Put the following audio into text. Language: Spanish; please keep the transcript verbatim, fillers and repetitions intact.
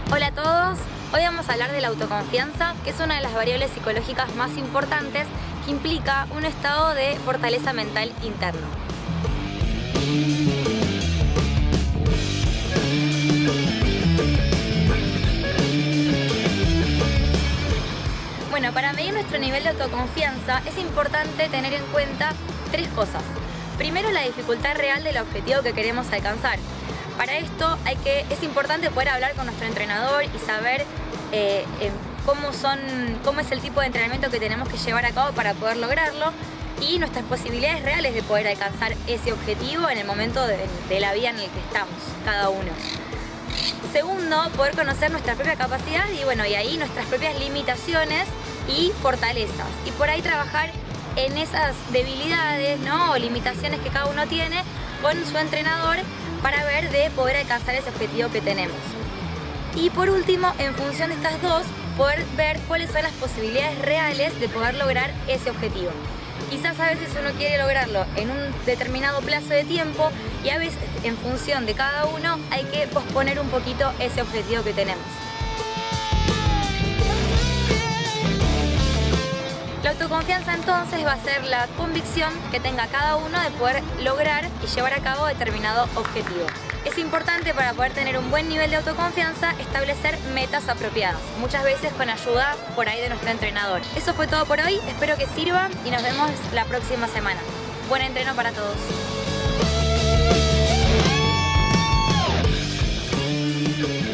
Hola a todos, hoy vamos a hablar de la autoconfianza, que es una de las variables psicológicas más importantes que implica un estado de fortaleza mental interno. Bueno, para medir nuestro nivel de autoconfianza es importante tener en cuenta tres cosas. Primero, la dificultad real del objetivo que queremos alcanzar. Para esto hay que, es importante poder hablar con nuestro entrenador y saber eh, eh, cómo, son, cómo es el tipo de entrenamiento que tenemos que llevar a cabo para poder lograrlo y nuestras posibilidades reales de poder alcanzar ese objetivo en el momento de, de la vida en el que estamos, cada uno. Segundo, poder conocer nuestra propia capacidad y, bueno, y ahí nuestras propias limitaciones y fortalezas. Y por ahí trabajar en esas debilidades, ¿no? o limitaciones que cada uno tiene con su entrenador para ver de poder alcanzar ese objetivo que tenemos. Y por último, en función de estas dos, poder ver cuáles son las posibilidades reales de poder lograr ese objetivo. Quizás a veces uno quiere lograrlo en un determinado plazo de tiempo y a veces en función de cada uno hay que posponer un poquito ese objetivo que tenemos. La autoconfianza entonces va a ser la convicción que tenga cada uno de poder lograr y llevar a cabo determinado objetivo. Es importante para poder tener un buen nivel de autoconfianza establecer metas apropiadas, muchas veces con ayuda por ahí de nuestro entrenador. Eso fue todo por hoy, espero que sirva y nos vemos la próxima semana. Buen entreno para todos.